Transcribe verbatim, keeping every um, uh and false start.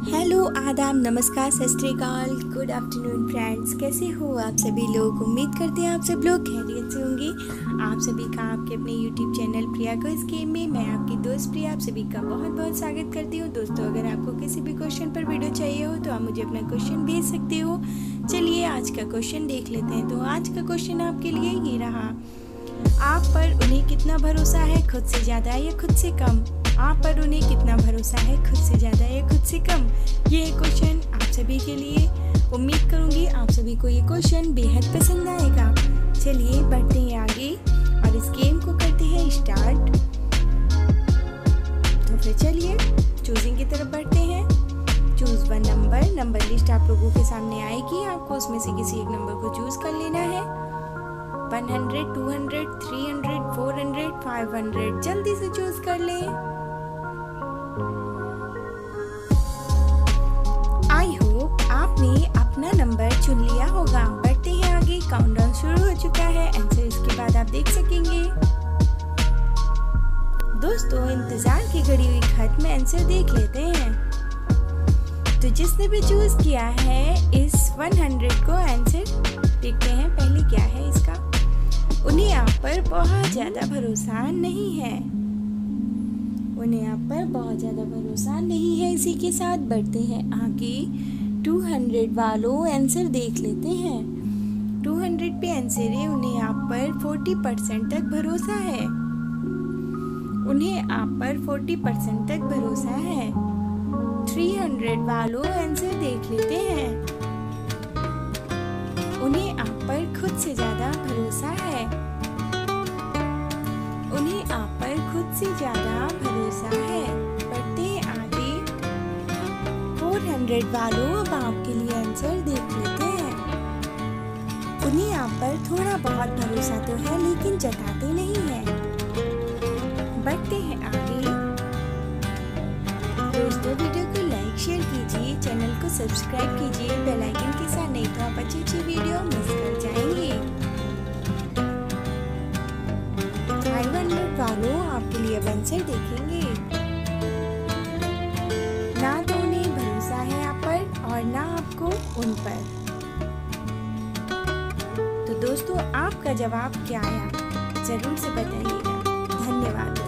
Hello, आदाब, नमस्कार, सत श्री अकाल, गुड आफ्टरनून फ्रेंड्स। कैसे हो आप सभी लोग? उम्मीद करते हैं आप सब लोग खैरियत से होंगे। आप सभी का आपके अपने यूट्यूब चैनल प्रिया को इस गेम में मैं आपकी दोस्त प्रिया आप सभी का बहुत बहुत स्वागत करती हूँ। दोस्तों, अगर आपको किसी भी क्वेश्चन पर वीडियो चाहिए हो तो आप मुझे अपना क्वेश्चन भेज सकते हो। चलिए आज का क्वेश्चन देख लेते हैं। तो आज का क्वेश्चन आपके लिए ये रहा, आप पर उन्हें कितना भरोसा है, खुद से ज़्यादा या खुद से कम? आप पर उन्हें कितना भरोसा है, खुद से ज़्यादा या खुद से कम? ये क्वेश्चन आप सभी के लिए। उम्मीद करूँगी आप सभी को ये क्वेश्चन बेहद पसंद आएगा। चलिए बढ़ते हैं आगे और इस गेम को करते हैं स्टार्ट। तो फिर चलिए चूजिंग की तरफ बढ़ते हैं। Choose one number. Number list आप लोगों के सामने आएगी, आपको उसमें से किसी एक नंबर को चूज कर लेना है। One hundred, two hundred, three hundred, four hundred, five hundred, जल्दी से चूज कर लें। आई होप आपने अपना नंबर चुन लिया होगा। बढ़ते हैं आगे, काउंटडाउन शुरू हो चुका है। आंसर इसके बाद आप देख सकेंगे। दोस्तों, इंतजार की घड़ी हुई खत्म, आंसर देख लेते हैं। तो जिसने भी चूज किया है इस हंड्रेड को, आंसर देखते हैं पहले क्या है इसका। उन्हें आप पर बहुत ज़्यादा भरोसा नहीं है। उन्हें आप पर बहुत ज़्यादा भरोसा नहीं है। इसी के साथ बढ़ते हैं आगे। टू हंड्रेड वालों, आंसर देख लेते हैं। टू हंड्रेड पे आंसर है, उन्हें आप पर फोर्टी परसेंट तक भरोसा है। उन्हें आप पर फोर्टी परसेंट तक भरोसा है। थ्री हंड्रेड वालों, आंसर देख लेते हैं। उन्हें आप पर खुद से ज़्यादा भरोसा है। उन्हें आप पर खुद से ज़्यादा भरोसा है। बढ़ते हैं आगे। फोर हंड्रेड वालों, अब आपके लिए आंसर देख लेते हैं। उन्हें आप पर थोड़ा बहुत भरोसा तो है लेकिन जताते नहीं हैं। बढ़ते हैं आगे। दोस्तों, वीडियो को लाइक शेयर कीजिए, चैनल को सब्सक्राइब कीजिए बेल आइकन के साथ, नहीं तो आप अच्छी अच्छी वीडियो मिस कर जाएंगे। फाइव हंड्रेड वालों, आपके लिए अब आंसर देखेंगे। ना तो उन्हें भरोसा है आप पर और ना आपको उन पर। तो दोस्तों, आपका जवाब क्या आया जरूर से बताइएगा। धन्यवाद।